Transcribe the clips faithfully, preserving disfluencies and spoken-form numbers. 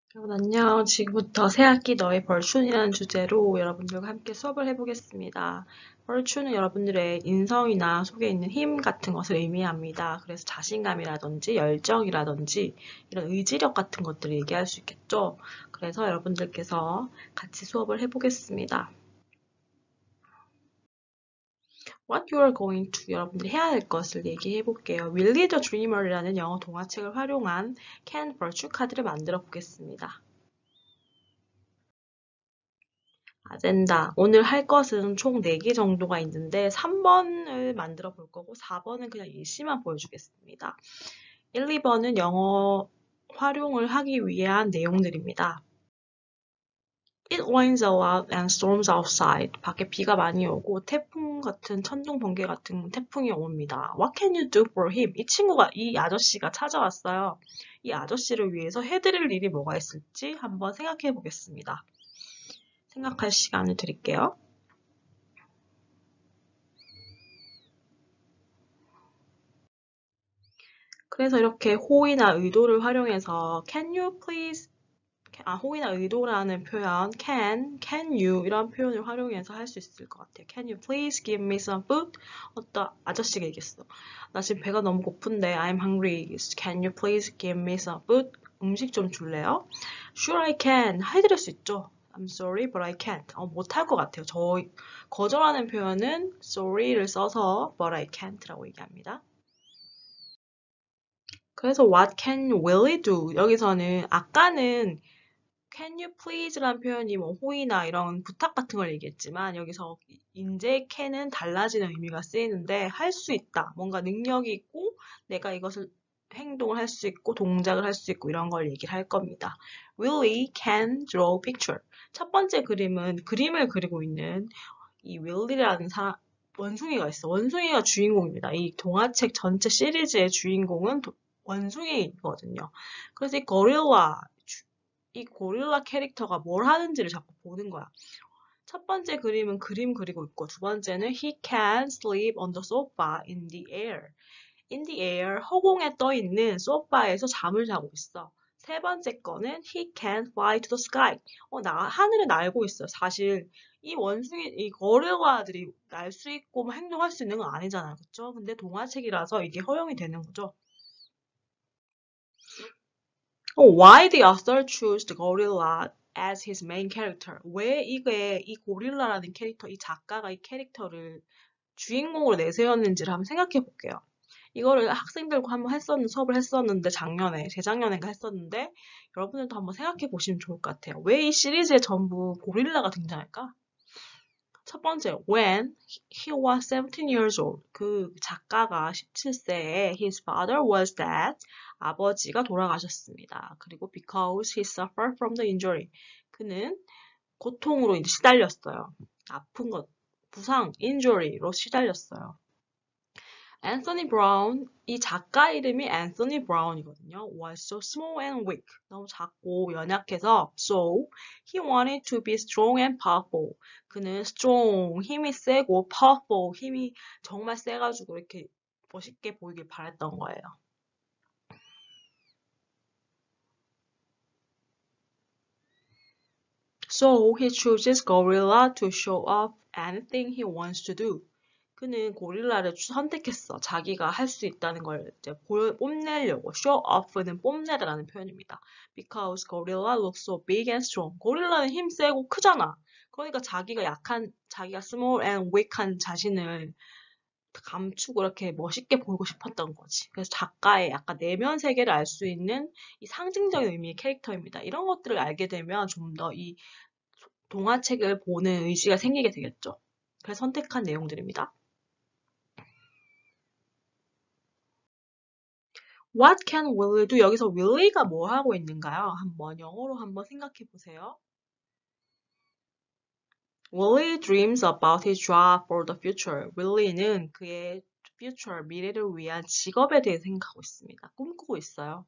여러분 안녕. 지금부터 새학기 너의 벌춘이라는 주제로 여러분들과 함께 수업을 해보겠습니다. 벌춘은 여러분들의 인성이나 속에 있는 힘 같은 것을 의미합니다. 그래서 자신감이라든지 열정이라든지 이런 의지력 같은 것들을 얘기할 수 있겠죠. 그래서 여러분들께서 같이 수업을 해보겠습니다. What you are going to 여러분들이 해야 할 것을 얘기해 볼게요. Willie the Dreamer이라는 영어 동화책을 활용한 Can Virtue 카드를 만들어 보겠습니다. 아젠다. 오늘 할 것은 총 네 개 정도가 있는데 삼 번을 만들어 볼 거고 사 번은 그냥 예시만 보여주겠습니다. 일, 이 번은 영어 활용을 하기 위한 내용들입니다. It rains a lot and storms outside. 밖에 비가 많이 오고 태풍 같은 천둥 번개 같은 태풍이 옵니다. What can you do for him? 이 친구가 이 아저씨가 찾아왔어요. 이 아저씨를 위해서 해드릴 일이 뭐가 있을지 한번 생각해 보겠습니다. 생각할 시간을 드릴게요. 그래서 이렇게 호의나 의도를 활용해서 can you please 아 호의나 의도라는 표현 can, can you 이런 표현을 활용해서 할 수 있을 것 같아요. Can you please give me some food? 어떤 아저씨가 얘기했어. 나 지금 배가 너무 고픈데 I'm hungry. Can you please give me some food? 음식 좀 줄래요? Sure I can. 해드릴 수 있죠. I'm sorry but I can't. 어, 못할 것 같아요. 저 거절하는 표현은 sorry를 써서 but I can't라고 얘기합니다. 그래서 what can Willie do? 여기서는 아까는 can you please라는 표현이 뭐 호의나 이런 부탁 같은 걸 얘기했지만 여기서 인제 can은 달라지는 의미가 쓰이는데 할 수 있다. 뭔가 능력이 있고 내가 이것을 행동을 할 수 있고 동작을 할 수 있고 이런 걸 얘기를 할 겁니다. Willie can draw picture. 첫 번째 그림은 그림을 그리고 있는 이 Willie라는 사람 원숭이가 있어. 원숭이가 주인공입니다. 이 동화책 전체 시리즈의 주인공은 도- 원숭이거든요. 그래서 이 고릴라, 이 고릴라 캐릭터가 뭘 하는지를 자꾸 보는 거야. 첫 번째 그림은 그림 그리고 있고, 두 번째는 he can sleep on the sofa in the air. in the air, 허공에 떠 있는 소파에서 잠을 자고 있어. 세 번째 거는 he can fly to the sky. 어, 나 하늘을 날고 있어. 사실 이 원숭이, 이 고릴라들이 날 수 있고 뭐 행동할 수 있는 건 아니잖아요. 그쵸? 근데 동화책이라서 이게 허용이 되는 거죠. 어, why the author chose the gorilla as his main character? 왜 이게 이 고릴라라는 캐릭터, 이 작가가 이 캐릭터를 주인공으로 내세웠는지를 한번 생각해 볼게요. 이거를 학생들과 한번 했었는 수업을 했었는데 작년에 재작년인가 했었는데 여러분들도 한번 생각해 보시면 좋을 것 같아요. 왜 이 시리즈에 전부 고릴라가 등장할까? 첫 번째, when he was seventeen years old. 그 작가가 십칠 세에 his father was dead. 아버지가 돌아가셨습니다. 그리고 because he suffered from the injury. 그는 고통으로 이제 시달렸어요. 아픈 것, 부상, injury로 시달렸어요. 앤서니 브라운, 이 작가 이름이 앤서니 브라운이거든요. was so small and weak. 너무 작고 연약해서 so he wanted to be strong and powerful. 그는 strong, 힘이 세고 powerful, 힘이 정말 세가지고 이렇게 멋있게 보이길 바랬던 거예요. So he chooses gorilla to show off anything he wants to do. 그는 고릴라를 선택했어. 자기가 할 수 있다는 걸 이제 보, 뽐내려고. show off는 뽐내다라는 표현입니다. Because gorilla looks so big and strong. 고릴라는 힘 세고 크잖아. 그러니까 자기가 약한, 자기가 small and weak한 자신을 감추고 이렇게 멋있게 보이고 싶었던 거지. 그래서 작가의 약간 내면 세계를 알 수 있는 이 상징적인 의미의 캐릭터입니다. 이런 것들을 알게 되면 좀 더 이 동화책을 보는 의지가 생기게 되겠죠. 그래서 선택한 내용들입니다. What can Willie do? 여기서 Willie가 뭐 하고 있는가요? 한번 영어로 한번 생각해 보세요. Willie dreams about his job for the future. Willie는 그의 future, 미래를 위한 직업에 대해 생각하고 있습니다. 꿈꾸고 있어요.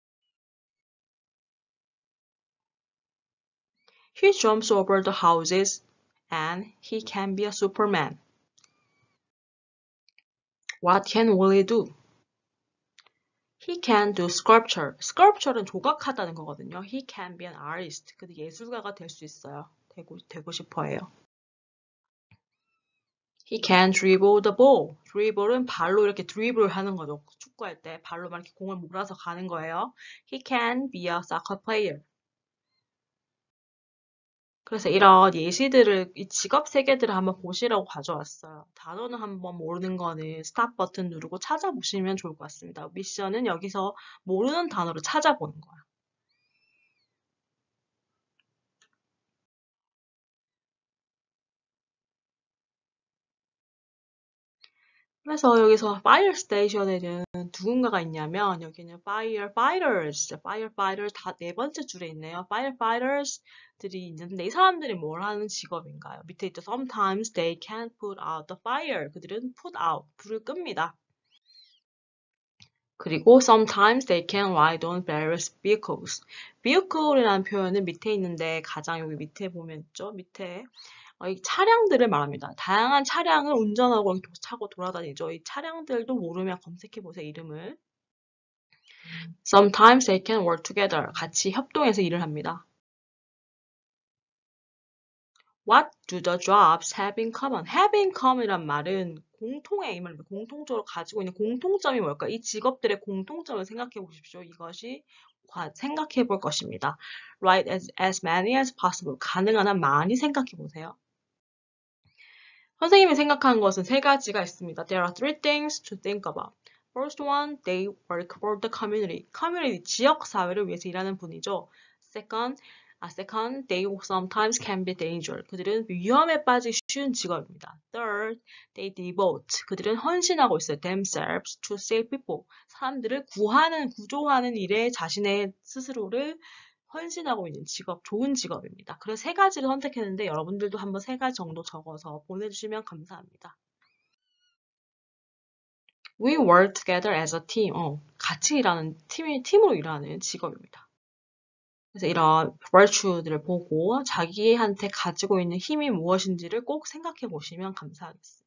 He jumps over the houses and he can be a superman. What can Willie do? He can do sculpture. sculpture는 조각하다는 거거든요. He can be an artist. 근데 예술가가 될 수 있어요. 되고, 되고 싶어해요. He can dribble the ball. dribble은 발로 이렇게 드리블 하는 거죠. 축구할 때 발로만 이렇게 공을 몰아서 가는 거예요. He can be a soccer player. 그래서 이런 예시들을, 이 직업 세계들을 한번 보시라고 가져왔어요. 단어는 한번 모르는 거는 스탑 버튼 누르고 찾아보시면 좋을 것 같습니다. 미션은 여기서 모르는 단어를 찾아보는 거야. 그래서 여기서 fire station에는 누군가가 있냐면 여기는 firefighters, firefighter 다 네 번째 줄에 있네요. firefighters들이 있는데 이 사람들이 뭘 하는 직업인가요? 밑에 있죠. Sometimes they can't put out the fire. 그들은 put out, 불을 끕니다. 그리고 sometimes they can ride on various vehicles. vehicle이라는 표현은 밑에 있는데 가장 여기 밑에 보면 있죠. 밑에 어, 이 차량들을 말합니다. 다양한 차량을 운전하고 차고 돌아다니죠. 이 차량들도 모르면 검색해 보세요. 이름을. Sometimes they can work together. 같이 협동해서 일을 합니다. What do the jobs have in common? have in common이란 말은 공통의 의미를 공통적으로 가지고 있는 공통점이 뭘까? 이 직업들의 공통점을 생각해 보십시오. 이것이 생각해 볼 것입니다. Write as, as many as possible. 가능한 한 많이 생각해 보세요. 선생님이 생각하는 것은 세 가지가 있습니다. There are three things to think about. First one, they work for the community. community, 지역 사회를 위해서 일하는 분이죠. Second, 아, second, they sometimes can be dangerous. 그들은 위험에 빠지기 쉬운 직업입니다. Third, they devote. 그들은 헌신하고 있어요. Themselves to save people. 사람들을 구하는, 구조하는 일에 자신의 스스로를 헌신하고 있는 직업, 좋은 직업입니다. 그래서 세 가지를 선택했는데 여러분들도 한번 세 가지 정도 적어서 보내주시면 감사합니다. We work together as a team. 어, 같이 일하는, 팀이, 팀으로 일하는 직업입니다. 그래서 이런 virtue들을 보고 자기한테 가지고 있는 힘이 무엇인지를 꼭 생각해 보시면 감사하겠습니다.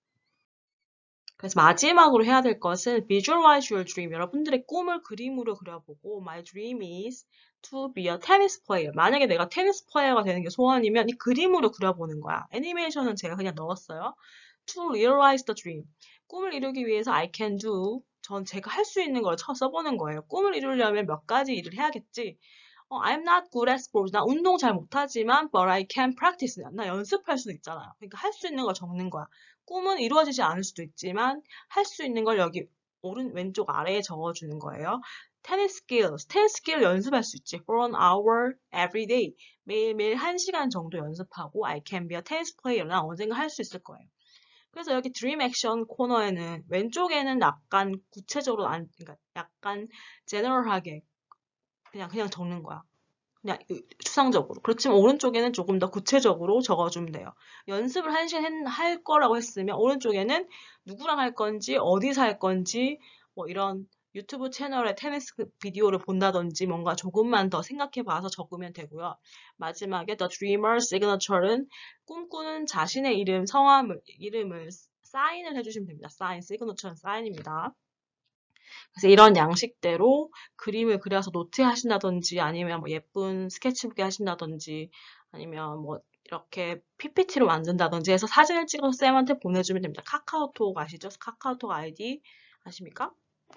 그래서 마지막으로 해야 될 것은 visualize your dream. 여러분들의 꿈을 그림으로 그려보고 my dream is to be a tennis player. 만약에 내가 테니스 플레이어가 되는 게 소원이면 이 그림으로 그려보는 거야. 애니메이션은 제가 그냥 넣었어요. To realize the dream. 꿈을 이루기 위해서 I can do. 전 제가 할 수 있는 걸 쳐 써보는 거예요. 꿈을 이루려면 몇 가지 일을 해야겠지. 어, I'm not good at sports. 나 운동 잘 못하지만 but I can practice. 나 연습할 수도 있잖아요. 그러니까 할 수 있는 걸 적는 거야. 꿈은 이루어지지 않을 수도 있지만 할 수 있는 걸 여기 오른 왼쪽 아래에 적어주는 거예요. 테니스 스킬, 테니스 스킬 연습할 수 있지. For an hour every day. 매일매일 한 시간 정도 연습하고 I can be a tennis player. 난 언젠가 할 수 있을 거예요. 그래서 여기 드림 액션 코너에는 왼쪽에는 약간 구체적으로 안, 그러니까 약간 제너럴하게 그냥 그냥 적는 거야. 그냥 추상적으로. 그렇지만 오른쪽에는 조금 더 구체적으로 적어주면 돼요. 연습을 한 시간 할 거라고 했으면 오른쪽에는 누구랑 할 건지, 어디서 할 건지, 뭐 이런 유튜브 채널에 테니스 비디오를 본다든지 뭔가 조금만 더 생각해봐서 적으면 되고요. 마지막에 The Dreamer Signature는 꿈꾸는 자신의 이름, 성함을, 이름을 사인을 해주시면 됩니다. 사인, 시그너처는 사인입니다. 그래서 이런 양식대로 그림을 그려서 노트 하신다든지 아니면 뭐 예쁜 스케치북에 하신다든지 아니면 뭐 이렇게 피피티로 만든다든지 해서 사진을 찍어서 쌤한테 보내주면 됩니다. 카카오톡 아시죠? 카카오톡 아이디 아십니까?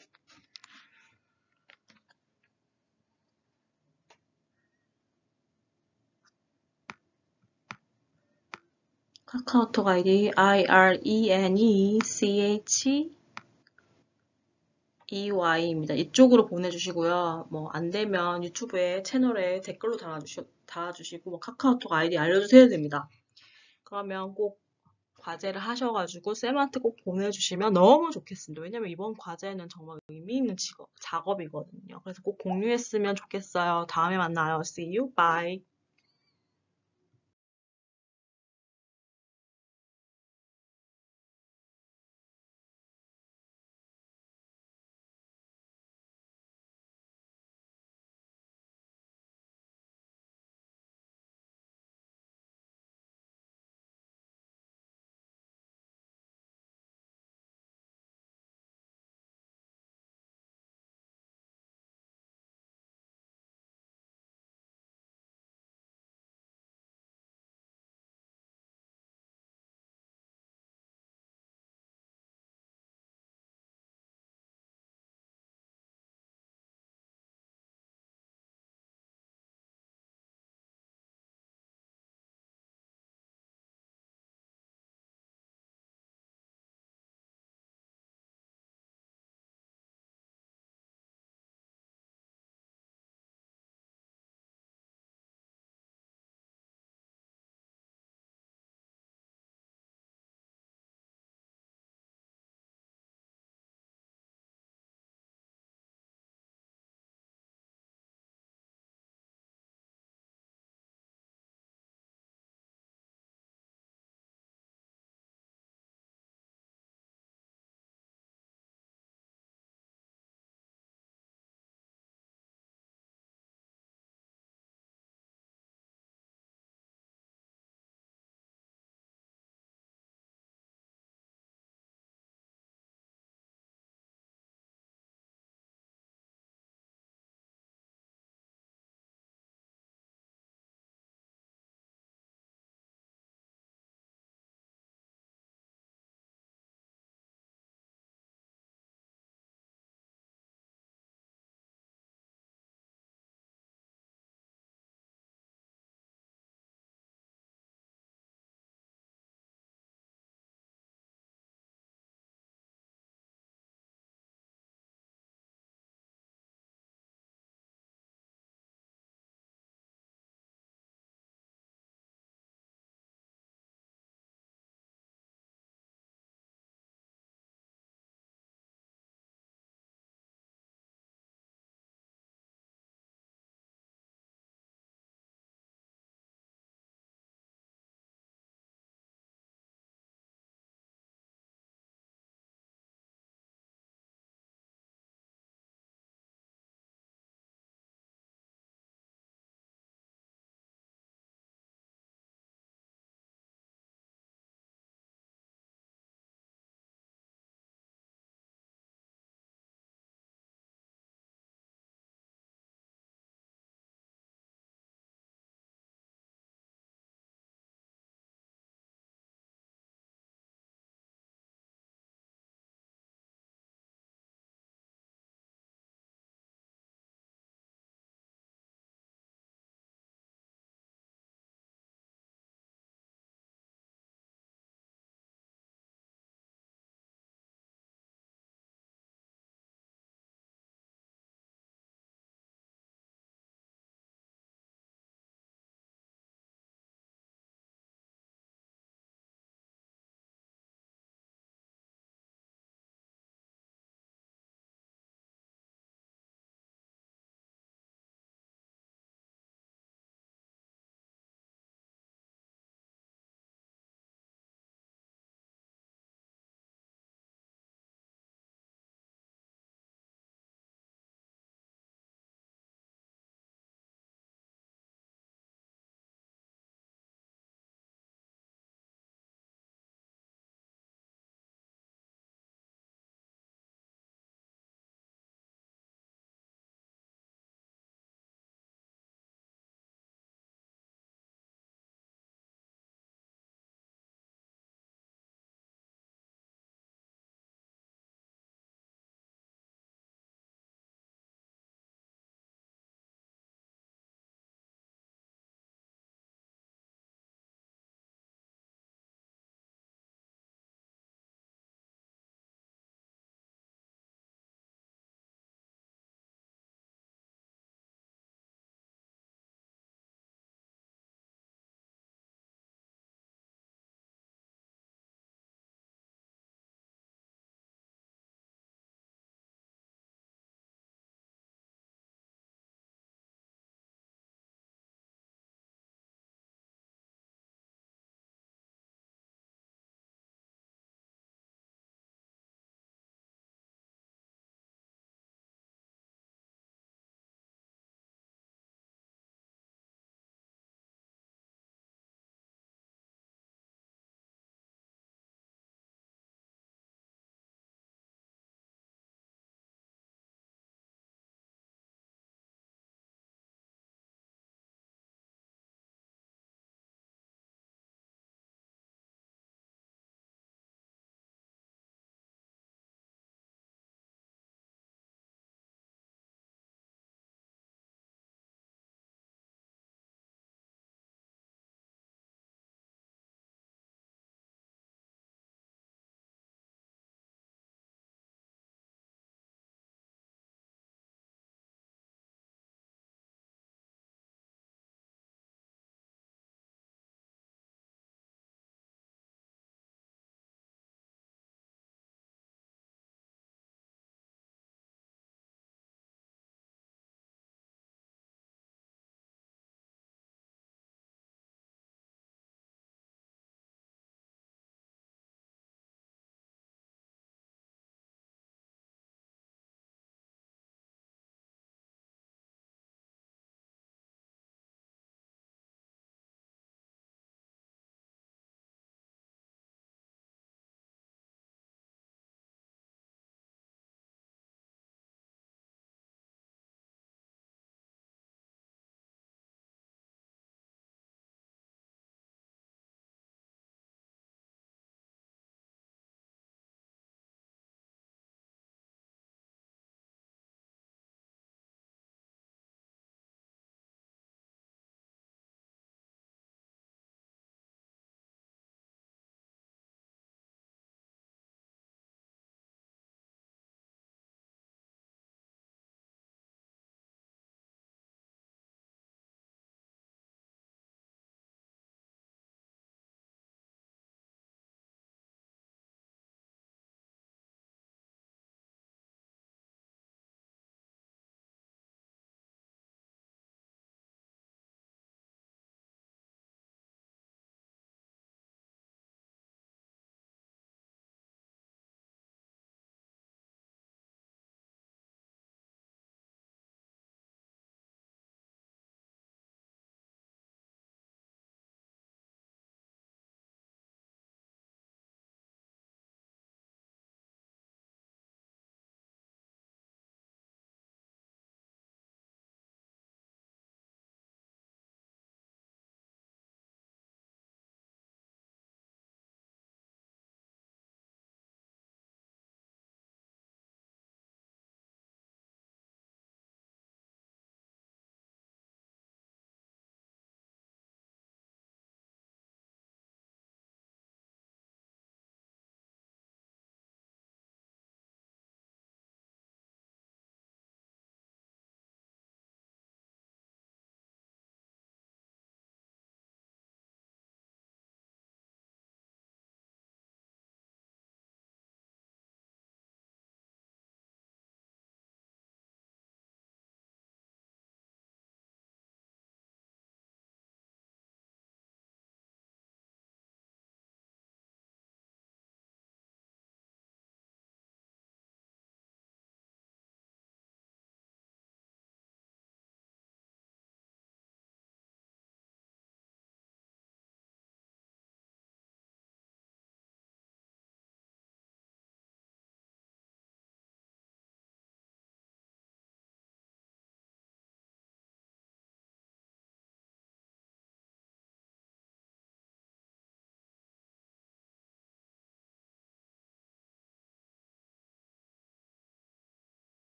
카카오톡 아이디 I R E N E C H E Y입니다. 이쪽으로 보내주시고요. 뭐 안 되면 유튜브에 채널에 댓글로 달아주시, 달아주시고 뭐 카카오톡 아이디 알려주셔야 됩니다. 그러면 꼭 과제를 하셔가지고 쌤한테 꼭 보내주시면 너무 좋겠습니다. 왜냐면 이번 과제는 정말 의미 있는 직업, 작업이거든요. 그래서 꼭 공유했으면 좋겠어요. 다음에 만나요. See you. Bye.